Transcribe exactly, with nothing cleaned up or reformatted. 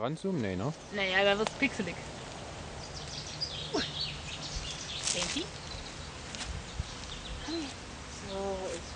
ranzoomen? Nee, ne? Naja, da wird's pixelig. Sehen Sie? So ist